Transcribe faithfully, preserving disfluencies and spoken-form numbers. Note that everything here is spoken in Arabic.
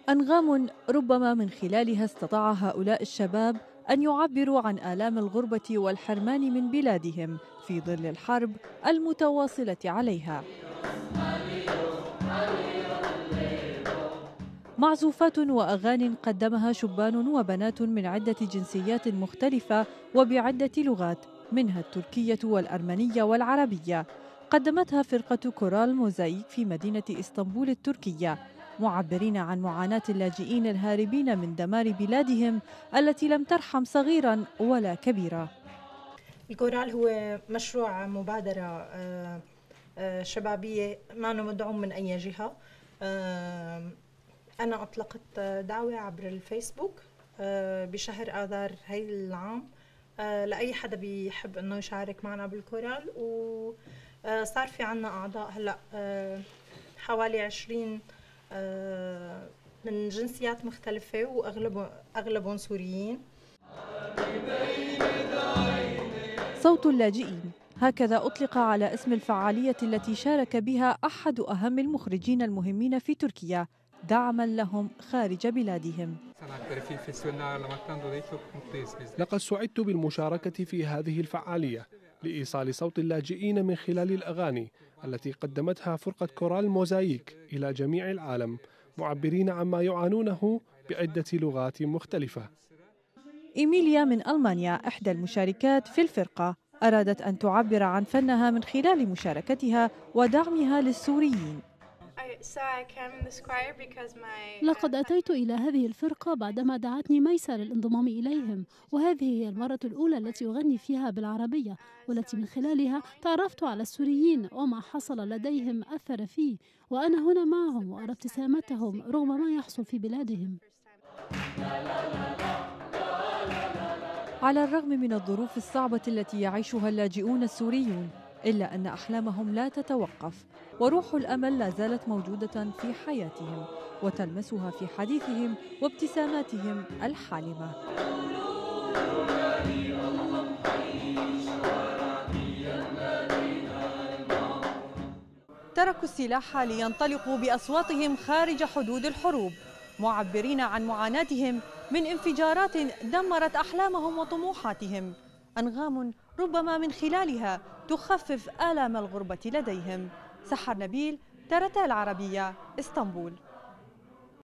أنغام ربما من خلالها استطاع هؤلاء الشباب أن يعبروا عن آلام الغربة والحرمان من بلادهم في ظل الحرب المتواصلة عليها. معزوفات وأغاني قدمها شبان وبنات من عدة جنسيات مختلفة وبعدة لغات، منها التركية والأرمنية والعربية، قدمتها فرقة كورال موزايك في مدينة إسطنبول التركية، معبرين عن معاناة اللاجئين الهاربين من دمار بلادهم التي لم ترحم صغيرا ولا كبيرا. الكورال هو مشروع مبادرة شبابية ما مدعوم من أي جهة. أنا أطلقت دعوة عبر الفيسبوك بشهر آذار هاي العام لأي حدا بيحب إنه يشارك معنا بالكورال، وصار في عنا أعضاء هلأ حوالي عشرين من جنسيات مختلفة وأغلب أغلبهم سوريين. صوت اللاجئين، هكذا أطلق على اسم الفعالية التي شارك بها أحد أهم المخرجين المهمين في تركيا دعما لهم خارج بلادهم. لقد سعدت بالمشاركة في هذه الفعالية لإيصال صوت اللاجئين من خلال الأغاني التي قدمتها فرقة كورال موزايك إلى جميع العالم، معبرين عما يعانونه بعدة لغات مختلفة. إيميليا من ألمانيا إحدى المشاركات في الفرقة أرادت أن تعبر عن فنها من خلال مشاركتها ودعمها للسوريين. لقد أتيت إلى هذه الفرقة بعدما دعتني ميسة للانضمام إليهم، وهذه هي المرة الأولى التي أغني فيها بالعربية، والتي من خلالها تعرفت على السوريين وما حصل لديهم أثر فيه، وأنا هنا معهم وأرى ابتسامتهم رغم ما يحصل في بلادهم. على الرغم من الظروف الصعبة التي يعيشها اللاجئون السوريون، إلا أن أحلامهم لا تتوقف، وروح الأمل لا زالت موجودة في حياتهم وتلمسها في حديثهم وابتساماتهم الحالمة. تركوا السلاح لينطلقوا بأصواتهم خارج حدود الحروب، معبرين عن معاناتهم من انفجارات دمرت أحلامهم وطموحاتهم. أنغام ربما من خلالها تخفف آلام الغربة لديهم. سحر نبيل، ترى العربية، اسطنبول.